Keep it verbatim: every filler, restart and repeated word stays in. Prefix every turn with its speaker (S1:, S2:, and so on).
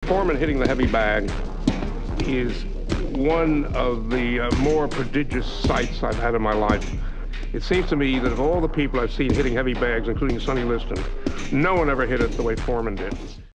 S1: Foreman hitting the heavy bag is one of the uh, more prodigious sights I've had in my life. It seems to me that of all the people I've seen hitting heavy bags, including Sonny Liston, no one ever hit it the way Foreman did.